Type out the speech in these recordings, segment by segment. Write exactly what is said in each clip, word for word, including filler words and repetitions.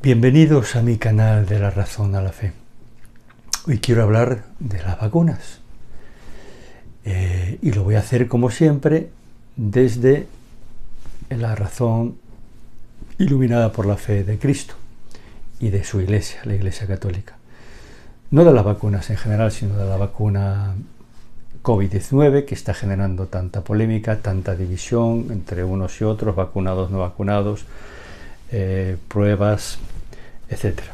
Bienvenidos a mi canal de la razón a la fe. Hoy quiero hablar de las vacunas eh, y lo voy a hacer como siempre desde la razón iluminada por la fe de Cristo y de su iglesia, la Iglesia Católica. No de las vacunas en general, sino de la vacuna COVID diecinueve, que está generando tanta polémica, tanta división entre unos y otros, vacunados, no vacunados, eh, pruebas, etcétera.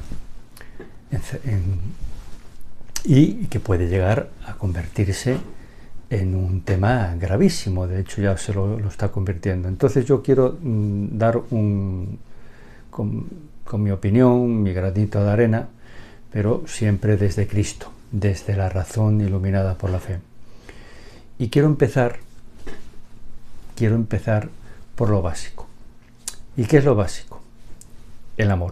Y que puede llegar a convertirse en un tema gravísimo, de hecho ya se lo, lo está convirtiendo. Entonces yo quiero mm, dar un, con, con mi opinión, mi granito de arena, pero siempre desde Cristo, desde la razón iluminada por la fe. Y quiero empezar, quiero empezar por lo básico. ¿Y qué es lo básico? El amor.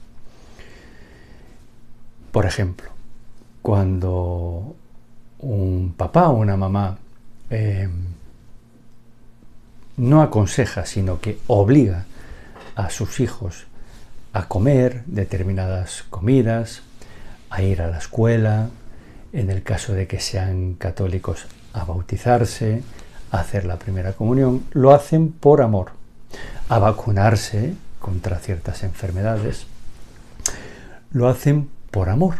Por ejemplo, cuando un papá o una mamá eh, no aconseja, sino que obliga a sus hijos a comer determinadas comidas, a ir a la escuela, en el caso de que sean católicos, a bautizarse, a hacer la primera comunión, lo hacen por amor, a vacunarse contra ciertas enfermedades, lo hacen por amor.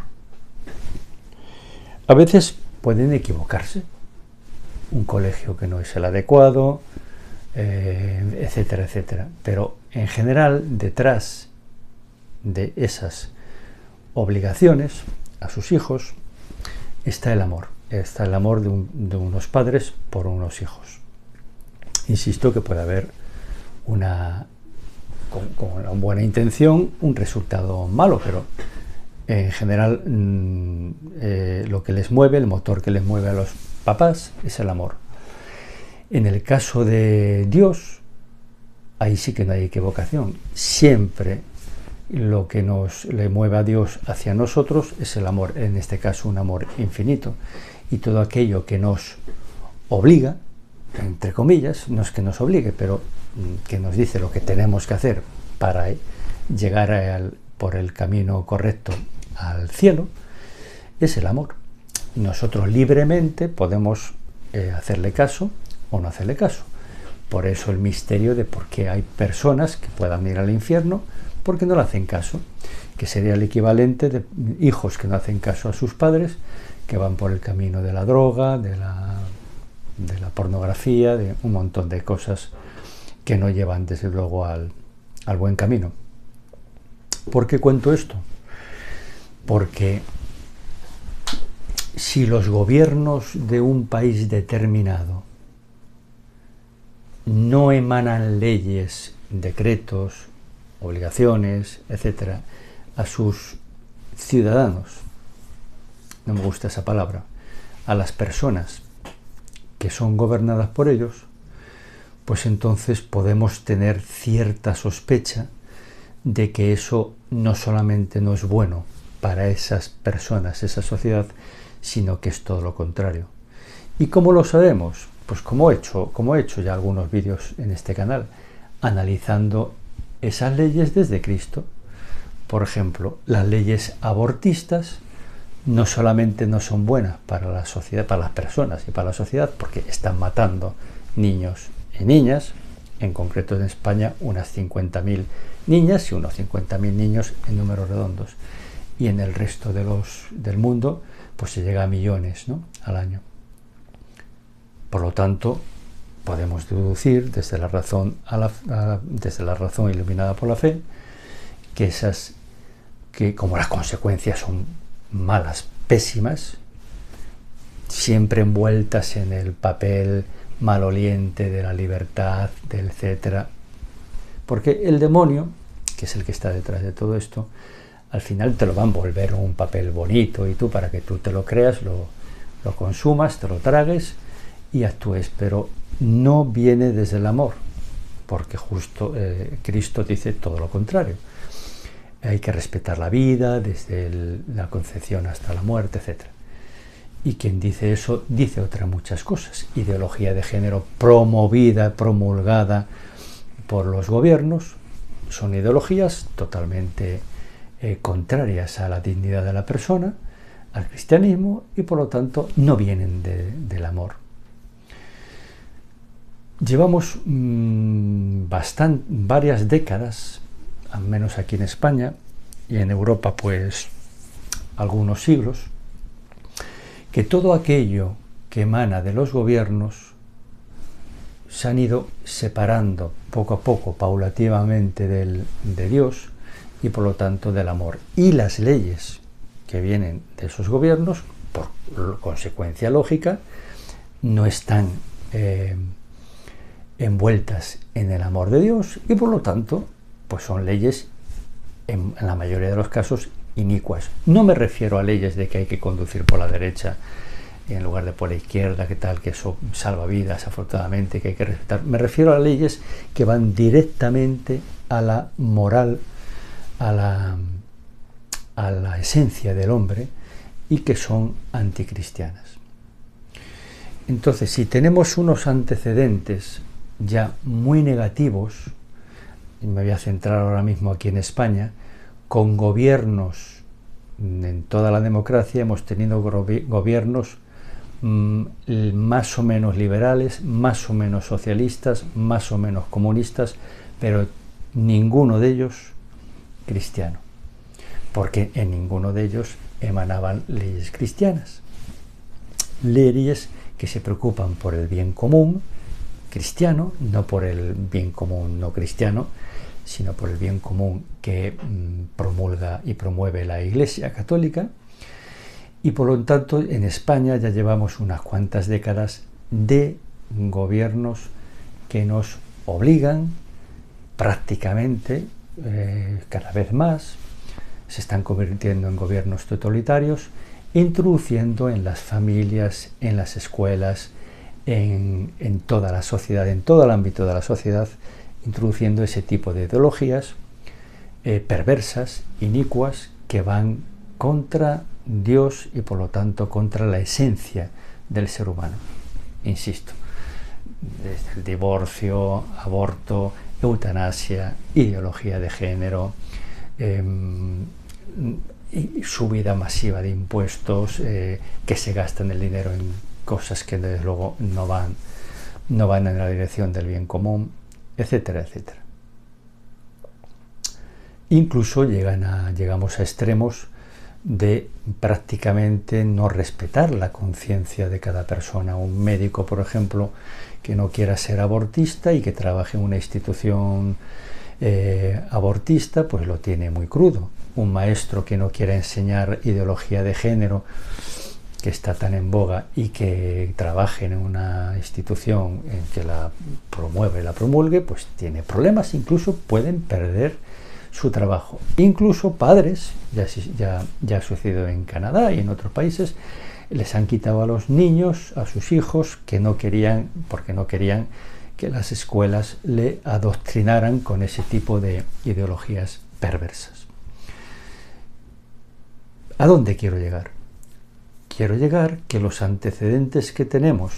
A veces pueden equivocarse, un colegio que no es el adecuado, eh, etcétera, etcétera. Pero en general, detrás de esas obligaciones a sus hijos está el amor, está el amor de, un, de unos padres por unos hijos. Insisto que puede haber una, con, con una buena intención, un resultado malo, pero en general eh, lo que les mueve, el motor que les mueve a los papás es el amor. En el caso de Dios, ahí sí que no hay equivocación. Siempre lo que nos le mueve a Dios hacia nosotros es el amor, en este caso un amor infinito. Y todo aquello que nos obliga, entre comillas, no es que nos obligue, pero que nos dice lo que tenemos que hacer para llegar al, por el camino correcto al cielo, es el amor. Nosotros libremente podemos eh, hacerle caso o no hacerle caso. Por eso el misterio de por qué hay personas que puedan ir al infierno porque no le hacen caso, que sería el equivalente de hijos que no hacen caso a sus padres, que van por el camino de la droga, de la, de la pornografía, de un montón de cosas que no llevan desde luego al, al buen camino. ¿Por qué cuento esto? Porque si los gobiernos de un país determinado no emanan leyes, decretos, obligaciones, etcétera, a sus ciudadanos, no me gusta esa palabra, a las personas que son gobernadas por ellos, pues entonces podemos tener cierta sospecha de que eso no solamente no es bueno para esas personas, esa sociedad, sino que es todo lo contrario. ¿Y cómo lo sabemos? Pues como he hecho, como he hecho ya algunos vídeos en este canal, analizando esas leyes desde Cristo. Por ejemplo, las leyes abortistas no solamente no son buenas para la sociedad, para las personas y para la sociedad, porque están matando niños y niñas, en concreto en España unas cincuenta mil niñas y unos cincuenta mil niños en números redondos, y en el resto de los, del mundo pues se llega a millones, ¿no?, al año. Por lo tanto, podemos deducir desde la razón, a la, a, desde la razón iluminada por la fe, que esas, que como las consecuencias son malas, pésimas, siempre envueltas en el papel maloliente de la libertad, del etcétera, porque el demonio, que es el que está detrás de todo esto, al final te lo va a envolver un papel bonito y tú, para que tú te lo creas, lo, lo consumas, te lo tragues y actúes, pero no viene desde el amor, porque justo eh, Cristo dice todo lo contrario. Hay que respetar la vida desde el, la concepción hasta la muerte, etcétera. Y quien dice eso dice otras muchas cosas. Ideología de género promovida, promulgada por los gobiernos, son ideologías totalmente eh, contrarias a la dignidad de la persona, al cristianismo, y por lo tanto no vienen de, del amor. Llevamos mmm, bastant, varias décadas, al menos aquí en España, y en Europa pues algunos siglos, que todo aquello que emana de los gobiernos se han ido separando poco a poco, paulativamente del, de Dios y por lo tanto del amor. Y las leyes que vienen de esos gobiernos, por consecuencia lógica, no están eh, envueltas en el amor de Dios y por lo tanto pues son leyes en, en la mayoría de los casos inicuas. No me refiero a leyes de que hay que conducir por la derecha en lugar de por la izquierda, que tal, que eso salva vidas, afortunadamente, que hay que respetar. Me refiero a leyes que van directamente a la moral, a la, a la esencia del hombre y que son anticristianas. Entonces, si tenemos unos antecedentes ya muy negativos, y me voy a centrar ahora mismo aquí en España, con gobiernos, en toda la democracia hemos tenido gobiernos mmm, más o menos liberales, más o menos socialistas, más o menos comunistas, pero ninguno de ellos cristiano, porque en ninguno de ellos emanaban leyes cristianas, leyes que se preocupan por el bien común cristiano, no por el bien común no cristiano, sino por el bien común que mmm, promulga y promueve la Iglesia Católica. Y por lo tanto en España ya llevamos unas cuantas décadas de gobiernos que nos obligan prácticamente, eh, cada vez más, se están convirtiendo en gobiernos totalitarios, introduciendo en las familias, en las escuelas, en, en toda la sociedad, en todo el ámbito de la sociedad, introduciendo ese tipo de ideologías eh, perversas, inicuas, que van contra Dios y por lo tanto contra la esencia del ser humano. Insisto, desde el divorcio, aborto, eutanasia, ideología de género, eh, subida masiva de impuestos, eh, que se gastan el dinero en cosas que desde luego no van, no van en la dirección del bien común, etcétera, etcétera. Incluso llegan a, llegamos a extremos de prácticamente no respetar la conciencia de cada persona. Un médico, por ejemplo, que no quiera ser abortista y que trabaje en una institución eh, abortista, pues lo tiene muy crudo. Un maestro que no quiera enseñar ideología de género, que está tan en boga, y que trabaje en una institución en que la promueve, la promulgue, pues tiene problemas, incluso pueden perder su trabajo. Incluso padres, ya, ya, ya ha sucedido en Canadá y en otros países, les han quitado a los niños, a sus hijos, que no querían, porque no querían que las escuelas le adoctrinaran con ese tipo de ideologías perversas. ¿A dónde quiero llegar? Quiero llegar que los antecedentes que tenemos,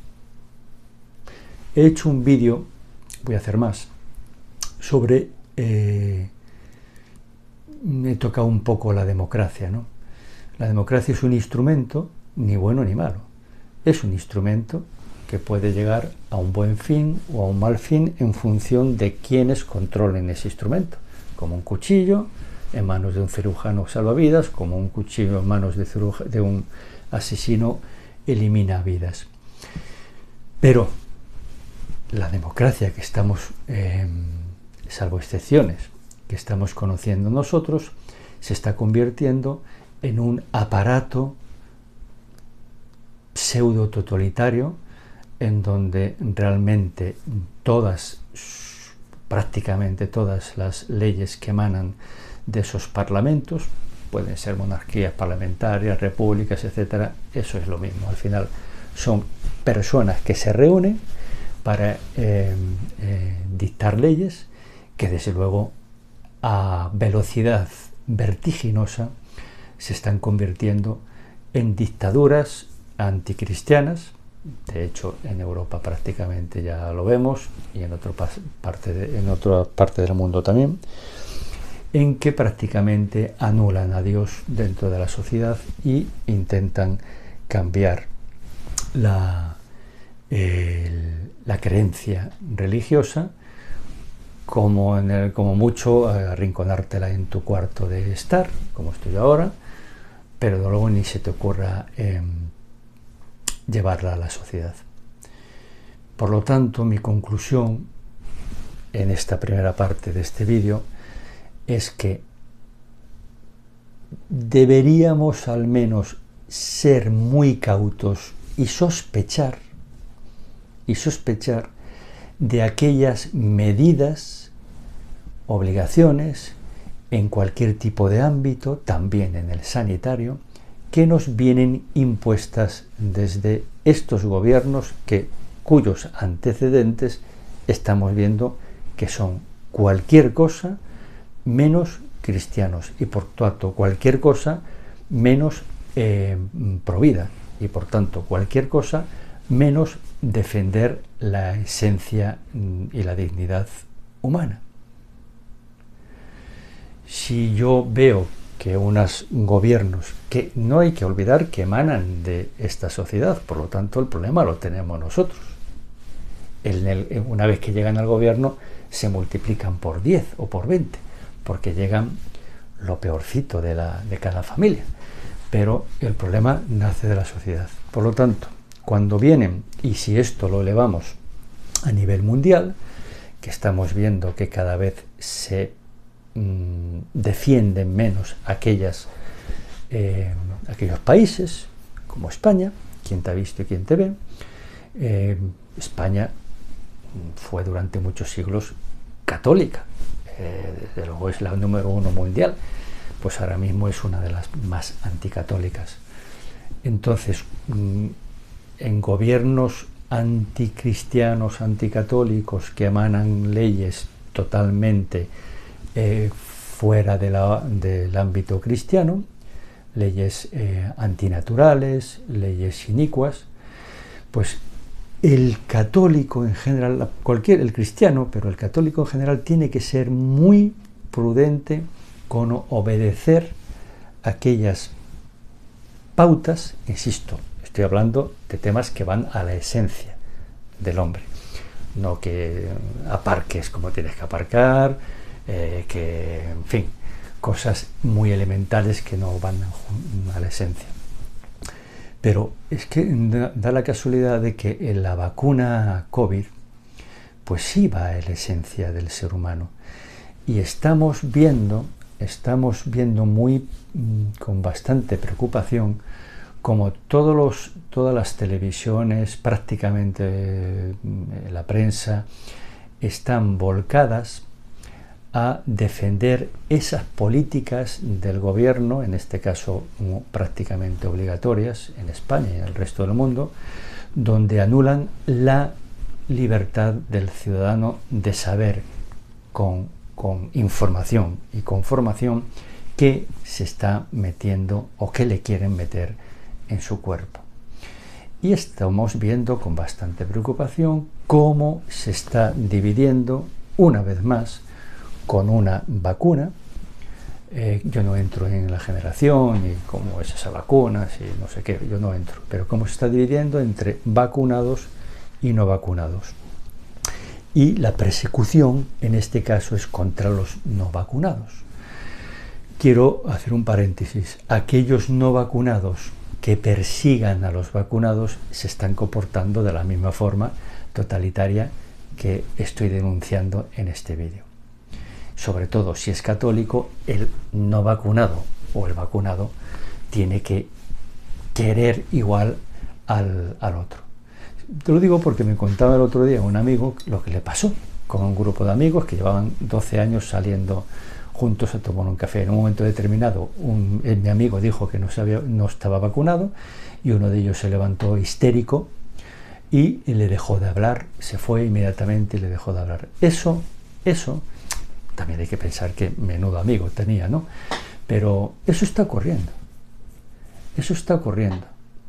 he hecho un vídeo, voy a hacer más, sobre, eh, he tocado un poco la democracia, ¿no? La democracia es un instrumento, ni bueno ni malo, es un instrumento que puede llegar a un buen fin o a un mal fin en función de quienes controlen ese instrumento, como un cuchillo en manos de un cirujano salvavidas, como un cuchillo en manos de, de un asesino elimina vidas. Pero la democracia que estamos, eh, salvo excepciones, que estamos conociendo nosotros, se está convirtiendo en un aparato pseudo totalitario en donde realmente todas, prácticamente todas las leyes que emanan de esos parlamentos, pueden ser monarquías parlamentarias, repúblicas, etcétera, eso es lo mismo. Al final son personas que se reúnen para eh, eh, dictar leyes que desde luego a velocidad vertiginosa se están convirtiendo en dictaduras anticristianas. De hecho, en Europa prácticamente ya lo vemos y en, otro parte de, en otra parte del mundo también, en que prácticamente anulan a Dios dentro de la sociedad y intentan cambiar la, el, la creencia religiosa, como, en el, como mucho arrinconártela en tu cuarto de estar, como estoy ahora, pero luego ni se te ocurra eh, llevarla a la sociedad. Por lo tanto, mi conclusión en esta primera parte de este vídeo es que deberíamos al menos ser muy cautos y sospechar, y sospechar de aquellas medidas, obligaciones, en cualquier tipo de ámbito, también en el sanitario, que nos vienen impuestas desde estos gobiernos que, cuyos antecedentes estamos viendo que son cualquier cosa menos cristianos y por tanto cualquier cosa menos eh, provida y por tanto cualquier cosa menos defender la esencia y la dignidad humana. Si yo veo que unos gobiernos, que no hay que olvidar que emanan de esta sociedad, por lo tanto el problema lo tenemos nosotros. El, el, una vez que llegan al gobierno se multiplican por diez o por veinte, porque llegan lo peorcito de, la, de cada familia. Pero el problema nace de la sociedad. Por lo tanto, cuando vienen, y si esto lo elevamos a nivel mundial, que estamos viendo que cada vez se mmm, defienden menos aquellas, eh, aquellos países, como España, quien te ha visto y quien te ve, eh, España fue durante muchos siglos católica, eh, desde luego es la número uno mundial, pues ahora mismo es una de las más anticatólicas. Entonces, en gobiernos anticristianos, anticatólicos, que emanan leyes totalmente eh, fuera de la, del ámbito cristiano, leyes eh, antinaturales, leyes inicuas, pues el católico en general, cualquier, el cristiano, pero el católico en general tiene que ser muy prudente con obedecer aquellas pautas, insisto, estoy hablando de temas que van a la esencia del hombre, no que aparques como tienes que aparcar, eh, que, en fin, cosas muy elementales que no van a la esencia. Pero es que da la casualidad de que en la vacuna COVID, pues sí va a la esencia del ser humano. Y estamos viendo, estamos viendo muy, con bastante preocupación, como todos los, todas las televisiones, prácticamente la prensa, están volcadas a defender esas políticas del gobierno, en este caso prácticamente obligatorias en España y en el resto del mundo, donde anulan la libertad del ciudadano de saber con, con información y con formación qué se está metiendo o qué le quieren meter en su cuerpo. Y estamos viendo con bastante preocupación cómo se está dividiendo una vez más con una vacuna. Eh, yo no entro en la generación y cómo es esa vacuna, si no sé qué, yo no entro, pero cómo se está dividiendo entre vacunados y no vacunados. Y la persecución en este caso es contra los no vacunados. Quiero hacer un paréntesis. Aquellos no vacunados que persigan a los vacunados se están comportando de la misma forma totalitaria que estoy denunciando en este vídeo. Sobre todo si es católico, el no vacunado o el vacunado tiene que querer igual al, al otro. Te lo digo porque me contaba el otro día un amigo lo que le pasó con un grupo de amigos que llevaban doce años saliendo juntos a tomar un café. En un momento determinado, un, mi amigo dijo que no, sabía, no estaba vacunado y uno de ellos se levantó histérico y le dejó de hablar, se fue inmediatamente y le dejó de hablar. Eso, eso... También hay que pensar que menudo amigo tenía, ¿no? Pero eso está ocurriendo. Eso está ocurriendo.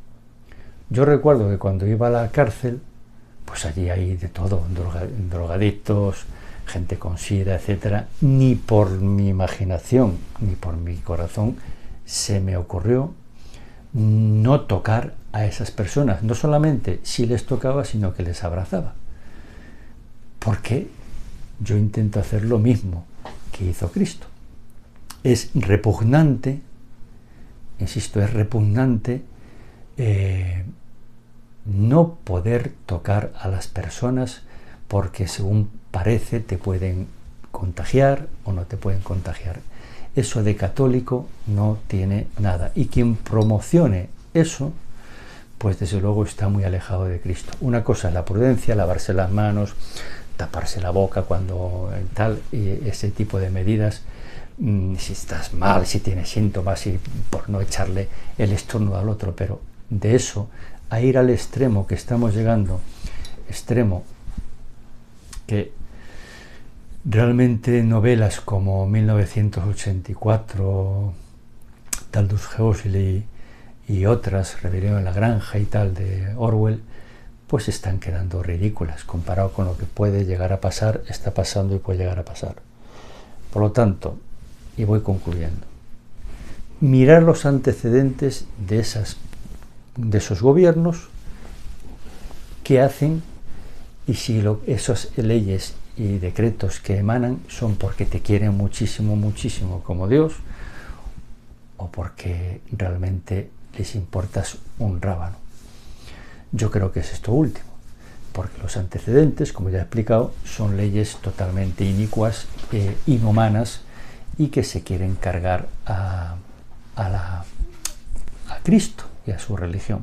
Yo recuerdo que cuando iba a la cárcel, pues allí hay de todo, droga, drogadictos, gente con sida, etcétera, ni por mi imaginación, ni por mi corazón se me ocurrió no tocar a esas personas. No solamente si les tocaba, sino que les abrazaba. Porque yo intento hacer lo mismo que hizo Cristo. Es repugnante, insisto, es repugnante eh, no poder tocar a las personas porque según parece te pueden contagiar o no te pueden contagiar. Eso de católico no tiene nada. Y quien promocione eso, pues desde luego está muy alejado de Cristo. Una cosa es la prudencia, lavarse las manos, taparse la boca cuando tal, y ese tipo de medidas. Si estás mal, si tienes síntomas, y por no echarle el estornudo al otro, pero de eso a ir al extremo que estamos llegando, extremo que realmente novelas como mil novecientos ochenta y cuatro, Aldous Huxley y otras, Rebelión en la Granja y tal, de Orwell, pues están quedando ridículas comparado con lo que puede llegar a pasar, está pasando y puede llegar a pasar. Por lo tanto, y voy concluyendo, mirar los antecedentes de, esas, de esos gobiernos, qué hacen, y si lo, esas leyes y decretos que emanan son porque te quieren muchísimo, muchísimo como Dios, o porque realmente les importas un rábano. Yo creo que es esto último, porque los antecedentes, como ya he explicado, son leyes totalmente inicuas, eh, inhumanas, y que se quieren cargar a, a, la, a Cristo y a su religión.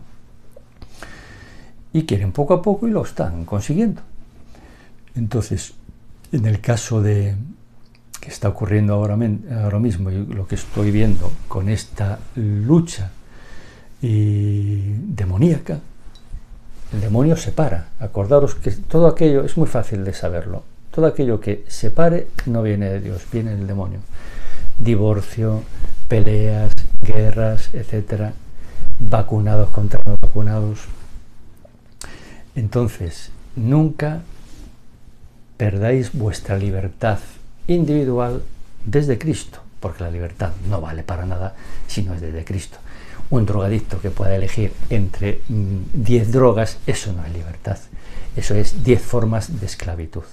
Y quieren poco a poco y lo están consiguiendo. Entonces, en el caso de que está ocurriendo ahora, ahora mismo y lo que estoy viendo con esta lucha y demoníaca, el demonio separa. Acordaros que todo aquello es muy fácil de saberlo. Todo aquello que separe no viene de Dios, viene del demonio. Divorcio, peleas, guerras, etcétera, vacunados contra no vacunados. Entonces, nunca perdáis vuestra libertad individual desde Cristo, porque la libertad no vale para nada si no es desde Cristo. Un drogadicto que pueda elegir entre diez drogas, eso no es libertad, eso es diez formas de esclavitud.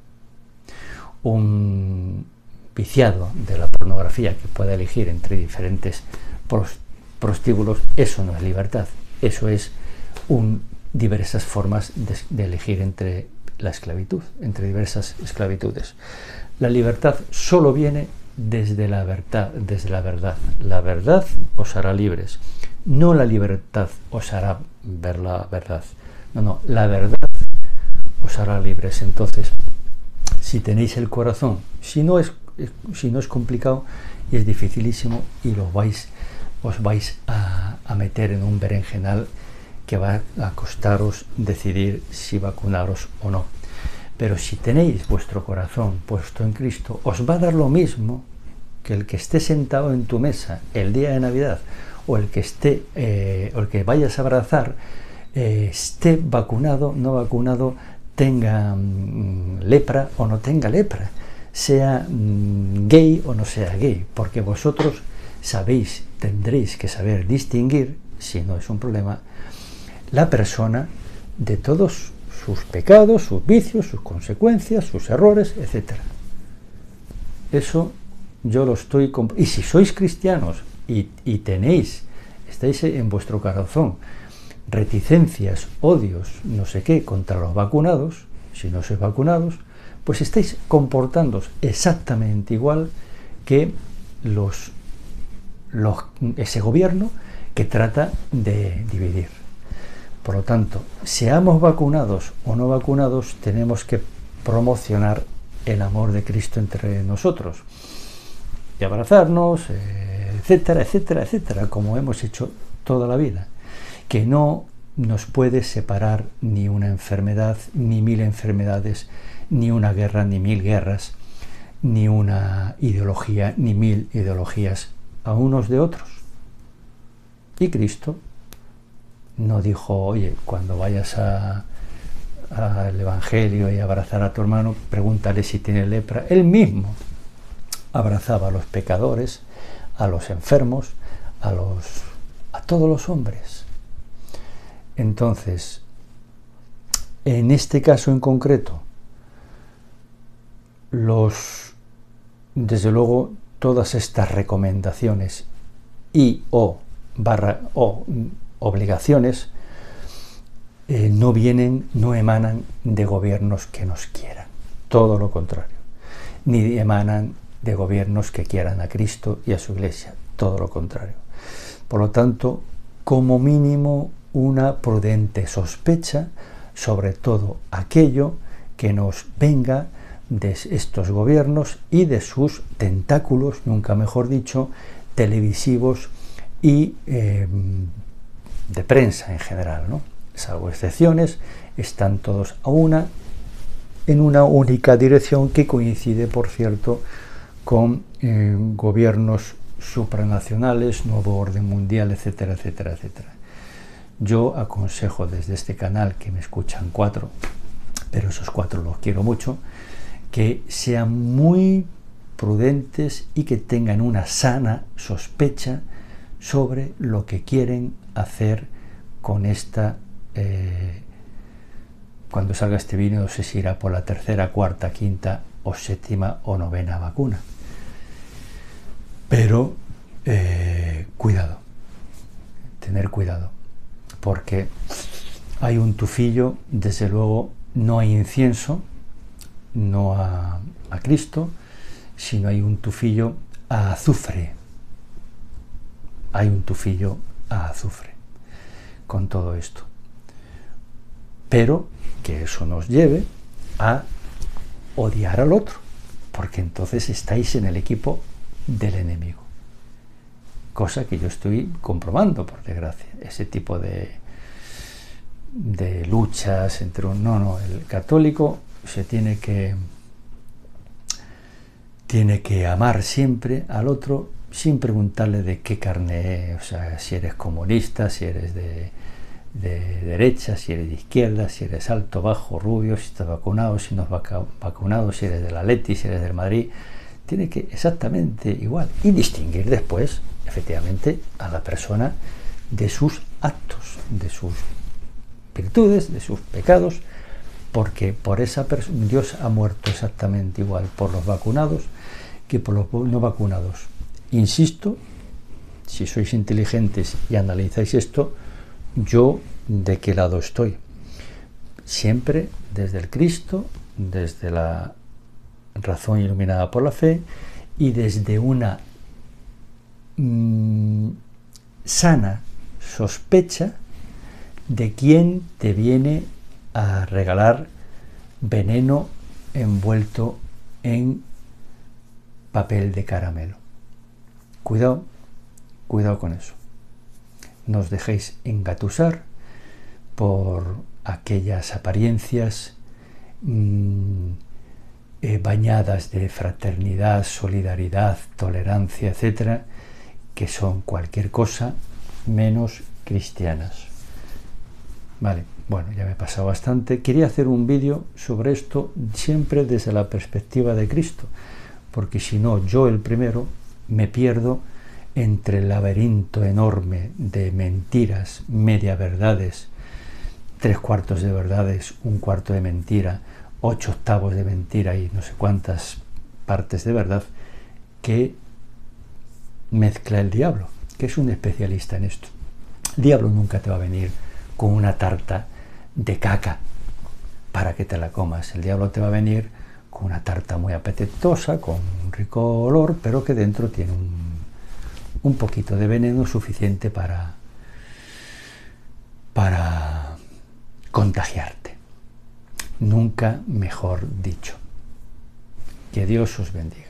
Un viciado de la pornografía que pueda elegir entre diferentes prostíbulos, eso no es libertad, eso es un, diversas formas de, de elegir entre la esclavitud, entre diversas esclavitudes. La libertad solo viene desde la verdad, desde la verdad. La verdad os hará libres, no la libertad os hará ver la verdad. No, no, la verdad os hará libres. Entonces, si tenéis el corazón, si no es, si no es complicado y es dificilísimo y lo vais, os vais a, a meter en un berenjenal que va a costaros decidir si vacunaros o no. Pero si tenéis vuestro corazón puesto en Cristo, os va a dar lo mismo que el que esté sentado en tu mesa el día de Navidad, o el que esté, eh, o el que vayas a abrazar, eh, esté vacunado, no vacunado, tenga mmm, lepra o no tenga lepra, sea mmm, gay o no sea gay, porque vosotros sabéis, tendréis que saber distinguir, si no es un problema, la persona de todos sus pecados, sus vicios, sus consecuencias, sus errores, etcétera. Eso yo lo estoy... Y si sois cristianos y, y tenéis, estáis en vuestro corazón reticencias, odios, no sé qué, contra los vacunados, si no sois vacunados, pues estáis comportándoos exactamente igual que los, los, ese gobierno que trata de dividir. Por lo tanto, seamos vacunados o no vacunados, tenemos que promocionar el amor de Cristo entre nosotros y abrazarnos, eh, etcétera, etcétera, etcétera, como hemos hecho toda la vida. Que no nos puede separar ni una enfermedad, ni mil enfermedades, ni una guerra, ni mil guerras, ni una ideología, ni mil ideologías a unos de otros. Y Cristo no dijo, oye, cuando vayas a, al Evangelio y abrazar a tu hermano, pregúntale si tiene lepra. Él mismo abrazaba a los pecadores, a los enfermos, a, los, a todos los hombres. Entonces, en este caso en concreto, los, desde luego, todas estas recomendaciones y o, barra, o obligaciones eh, no vienen, no emanan de gobiernos que nos quieran, todo lo contrario, ni emanan de gobiernos que quieran a Cristo y a su Iglesia, todo lo contrario. Por lo tanto, como mínimo, una prudente sospecha sobre todo aquello que nos venga de estos gobiernos y de sus tentáculos, nunca mejor dicho, televisivos y eh, de prensa en general, ¿no? Salvo excepciones, están todos a una, en una única dirección que coincide, por cierto, con eh, gobiernos supranacionales, nuevo orden mundial, etcétera, etcétera, etcétera. Yo aconsejo desde este canal, que me escuchan cuatro, pero esos cuatro los quiero mucho, que sean muy prudentes y que tengan una sana sospecha sobre lo que quieren hacer con esta, eh, cuando salga este vídeo, no sé si irá por la tercera, cuarta, quinta o séptima o novena vacuna. Pero eh, cuidado, tener cuidado, porque hay un tufillo, desde luego no hay incienso, no a, a Cristo, sino hay un tufillo a azufre, hay un tufillo a azufre con todo esto, pero que eso nos lleve a odiar al otro, porque entonces estáis en el equipo del enemigo, cosa que yo estoy comprobando, por desgracia, ese tipo de, de luchas entre un... No, no, el católico se tiene que, tiene que amar siempre al otro sin preguntarle de qué carne es, o sea, si eres comunista, si eres de, de derecha, si eres de izquierda, si eres alto, bajo, rubio, si estás vacunado, si no has vacunado, si eres del Atleti, si eres del Madrid. Tiene que exactamente igual, y distinguir después, efectivamente, a la persona de sus actos, de sus virtudes, de sus pecados, porque por esa persona Dios ha muerto exactamente igual por los vacunados que por los no vacunados. Insisto, si sois inteligentes y analizáis esto, yo de qué lado estoy. Siempre desde el Cristo, desde la razón iluminada por la fe y desde una mmm, sana sospecha de quién te viene a regalar veneno envuelto en papel de caramelo. Cuidado, cuidado con eso. No os dejéis engatusar por aquellas apariencias mmm, eh, bañadas de fraternidad, solidaridad, tolerancia, etcétera, que son cualquier cosa menos cristianas. Vale, bueno, ya me he pasado bastante. Quería hacer un vídeo sobre esto siempre desde la perspectiva de Cristo, porque si no, yo el primero me pierdo entre el laberinto enorme de mentiras, media verdades, tres cuartos de verdades, un cuarto de mentira, ocho octavos de mentira y no sé cuántas partes de verdad que mezcla el diablo, que es un especialista en esto. El diablo nunca te va a venir con una tarta de caca para que te la comas. El diablo te va a venir con una tarta muy apetitosa, con un rico olor, pero que dentro tiene un, un poquito de veneno suficiente para, para contagiarte. Nunca mejor dicho. Que Dios os bendiga.